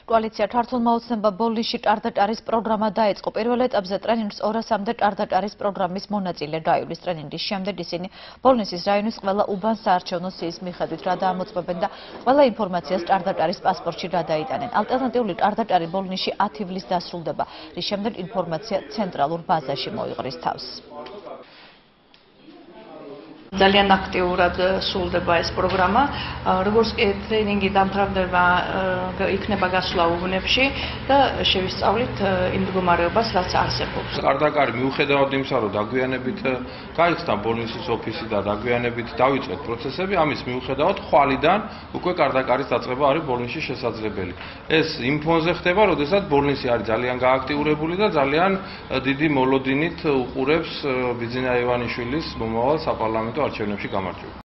კოალიცია „თართულმა ოცნება ბოლნისში ტარდატარის პროგრამა დაიწყო. პირველ ეტაპზე ტრენინგს 200-მდე ტარდატარის პროგრამის მონაწილე გაივლის. ტრენინგის შემდეგ ისინი ბოლნისის რაიონის ყველა უბანს საარჩევნო სიის მიხედვით რა დაამოწმებენ და ყველა ინფორმაციას ტარდატარის პასპორტში რა დაიტანენ. ალტერნატიული ტარდატარი ბოლნისში 10 ივლის დასრულდება, რის შემდეგ ინფორმაცია ცენტრალურ ბაზაში მოიყრის თავს. ძალიან აქტიურად სრულდება ეს პროგრამა, როგორც კი ტრენინგი დამთავრდება, იქნება გასვლა უბნებში და შევისწავლით იმ მდგომარეობას, რაც არსებობს. ტარდატარი მიუხედავად იმისა, რომ დაგვიანებით გაიხსნა ბოლნისის ოფისი და დაგვიანებით დავიწყეთ პროცესები, ამის მიუხედავად ხვალიდან უკვე ტარდატარის დაწყება არის ბოლნისში შესაძლებელი. ეს იმ ფონზე ხდება, როდესაც ბოლნისი არის ძალიან გააქტიურებული და ძალიან დიდი მოლოდინით უყურებს ბიძინა ივანიშვილის მომავალ საპარლამენტო არჩევნებში გამარჯვებას.